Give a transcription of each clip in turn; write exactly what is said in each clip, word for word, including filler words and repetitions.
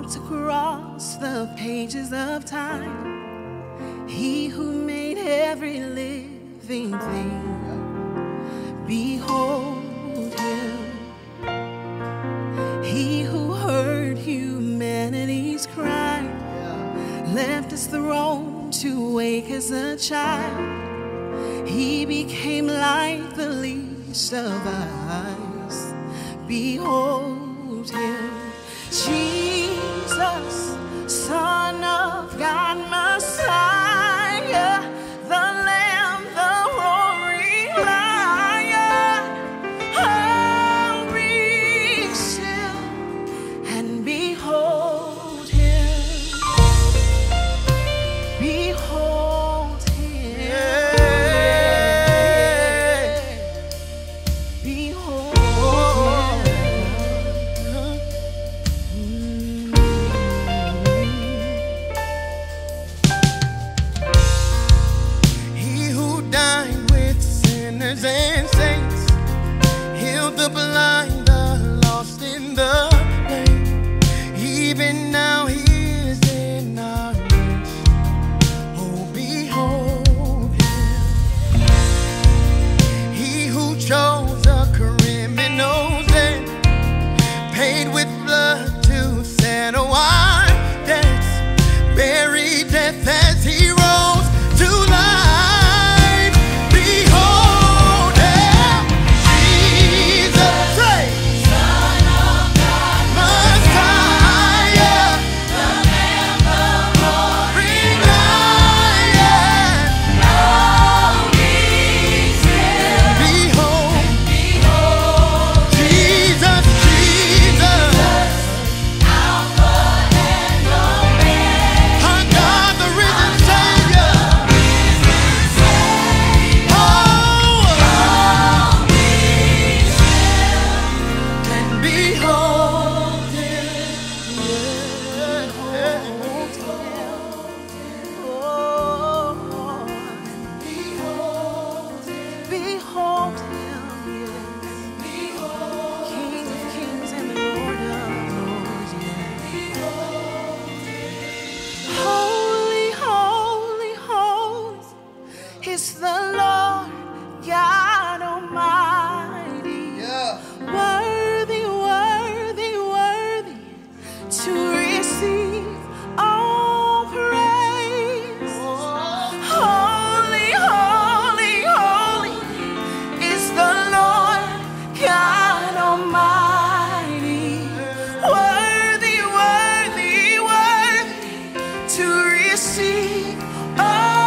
walked across the pages of time. He who made every living thing, behold him. He who heard humanity's cry, left his throne to wake as a child. He became like the least of us, behold him. Jesus, Son of God, Messiah, the Lamb, the roaring Lion. Oh, be still and behold him. Behold him. Behold him. And saints, healed the blind, the lost in the lane. Even now he is in our midst. Oh, behold him. He who chose a criminal's end, paid with blood to settle our debts, buried death as he rose to life. It's the Lord God Almighty. Yeah. Worthy, worthy, worthy to receive all praise. Oh. Holy, holy, holy is the Lord God Almighty. Worthy, worthy, worthy to receive all.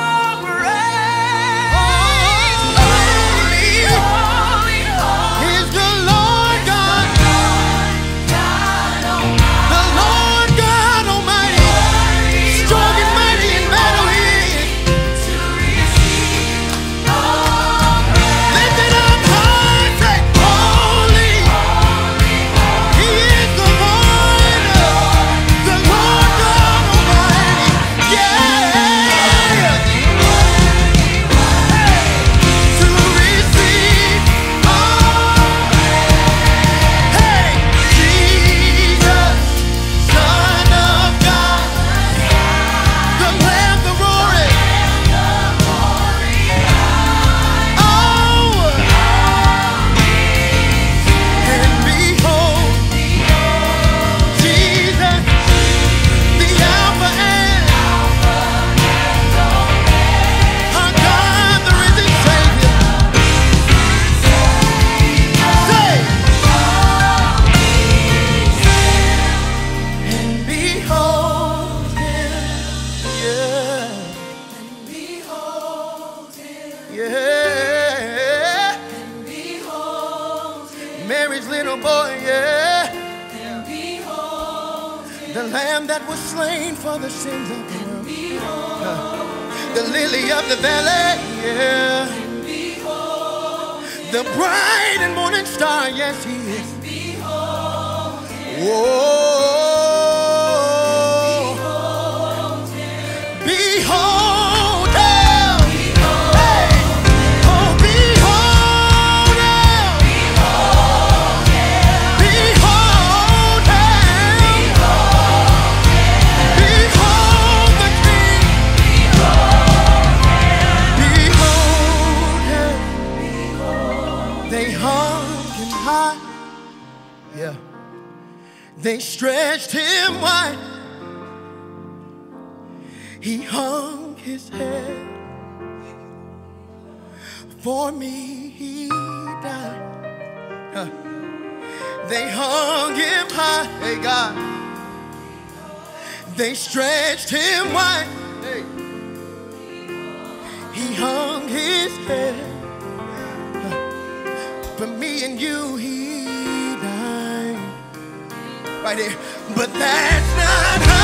Mary's little boy, yeah. And behold him. The lamb that was slain for the sins of the world. Uh, the lily of the valley, yeah. And behold him. The bright and morning star, yes he is. And behold him. Whoa. Behold him. Behold. Behold They stretched him wide. He hung his head. For me, he died. Huh. They hung him high. Hey, God. They stretched him wide. Hey. He hung his head. Huh. For me and you, he died. Right there. But that's not how.